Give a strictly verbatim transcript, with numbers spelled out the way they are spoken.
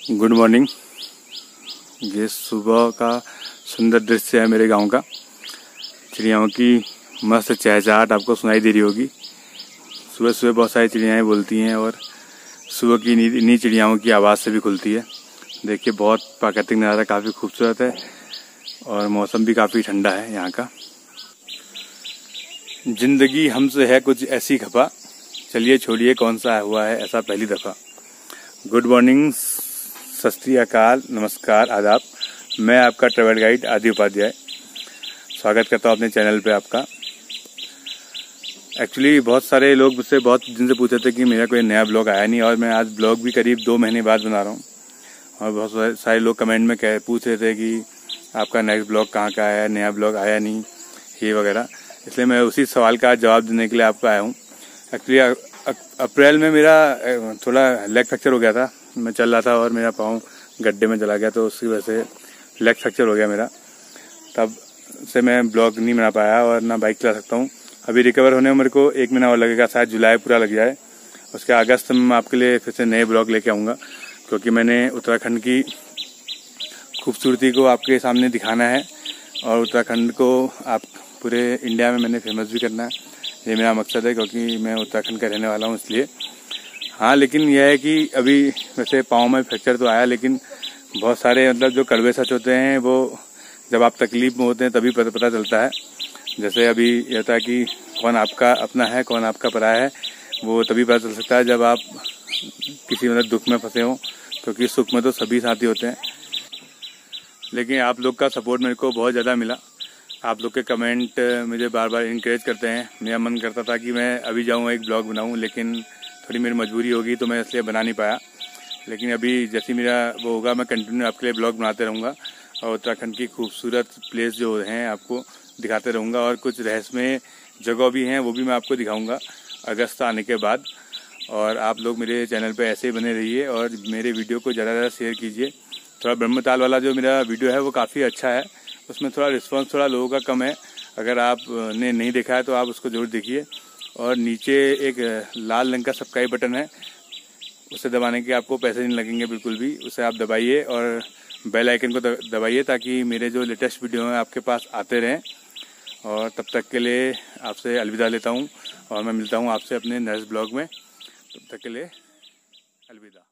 Good morning. ये सुबह का सुंदर दृश्य है मेरे गांव का। चिड़ियाओं की मस्त चहचहाट आपको सुनाई दे रही होगी। सुबह सुबह बहुत सारी चिड़ियाएँ बोलती हैं और सुबह की इन्हीं चिड़ियाओं की आवाज़ से भी खुलती है। देखिए बहुत प्राकृतिक नज़ारा काफ़ी खूबसूरत है और मौसम भी काफ़ी ठंडा है यहाँ का। जिंदगी हमसे है कुछ ऐसी खफा, चलिए छोड़िए कौन सा हुआ है ऐसा पहली दफ़ा। गुड मॉर्निंग, सत श्री अकाल, नमस्कार, आदाब। मैं आपका ट्रैवल गाइड आदि उपाध्याय स्वागत करता हूँ अपने चैनल पे आपका। एक्चुअली बहुत सारे लोग मुझसे बहुत दिन से पूछे थे कि मेरा कोई नया ब्लॉग आया नहीं, और मैं आज ब्लॉग भी करीब दो महीने बाद बना रहा हूँ। और बहुत सारे लोग कमेंट में कह पूछ रहे थे कि आपका नेक्स्ट ब्लॉग कहाँ का आया, नया ब्लॉग आया नहीं, ये वगैरह। इसलिए मैं उसी सवाल का जवाब देने के लिए आपको आया हूँ। एक्चुअली अप्रैल में मेरा थोड़ा लेग फ्रैक्चर हो गया था। मैं चल रहा था और मेरा पाँव गड्ढे में चला गया, तो उसकी वजह से लेग फ्रैक्चर हो गया मेरा। तब से मैं ब्लॉग नहीं बना पाया और ना बाइक चला सकता हूँ। अभी रिकवर होने में मेरे को एक महीना और लगेगा, शायद जुलाई पूरा लग जाए। उसके अगस्त में मैं आपके लिए फिर से नए ब्लॉग लेके आऊँगा, क्योंकि मैंने उत्तराखंड की खूबसूरती को आपके सामने दिखाना है और उत्तराखंड को आप पूरे इंडिया में मैंने फेमस भी करना है। ये मेरा मकसद है, क्योंकि मैं उत्तराखंड का रहने वाला हूँ इसलिए। हाँ, लेकिन यह है कि अभी वैसे पाँव में फ्रैक्चर तो आया, लेकिन बहुत सारे मतलब जो कड़वे सच होते हैं वो जब आप तकलीफ में होते हैं तभी पता पता चलता है। जैसे अभी ये होता है कि कौन आपका अपना है कौन आपका पराया है, वो तभी पता चल सकता है जब आप किसी मतलब दुख में फंसे हों, क्योंकि सुख में तो सभी साथी होते हैं। लेकिन आप लोग का सपोर्ट मेरे को बहुत ज़्यादा मिला। आप लोग के कमेंट मुझे बार बार इनकरेज करते हैं। मेरा मन करता था कि मैं अभी जाऊँ एक ब्लॉग बनाऊँ, लेकिन थोड़ी मेरी मजबूरी होगी तो मैं इसलिए बना नहीं पाया। लेकिन अभी जैसे मेरा वो होगा मैं कंटिन्यू आपके लिए ब्लॉग बनाते रहूँगा और उत्तराखंड की खूबसूरत प्लेस जो हैं आपको दिखाते रहूँगा, और कुछ रहस्यमय जगह भी हैं वो भी मैं आपको दिखाऊँगा अगस्त आने के बाद। और आप लोग मेरे चैनल पर ऐसे ही बने रहिए और मेरे वीडियो को ज़्यादा ज़्यादा शेयर कीजिए। थोड़ा ब्रह्मताल वाला जो मेरा वीडियो है वो काफ़ी अच्छा है, उसमें थोड़ा रिस्पांस थोड़ा लोगों का कम है। अगर आपने नहीं देखा है तो आप उसको जरूर देखिए। और नीचे एक लाल रंग का सब्सक्राइब बटन है, उसे दबाने के आपको पैसे नहीं लगेंगे बिल्कुल भी। उसे आप दबाइए और बेल आइकन को दबाइए ताकि मेरे जो लेटेस्ट वीडियो हैं आपके पास आते रहें। और तब तक के लिए आपसे अलविदा लेता हूं और मैं मिलता हूं आपसे अपने नेक्स्ट ब्लॉग में। तब तक के लिए अलविदा।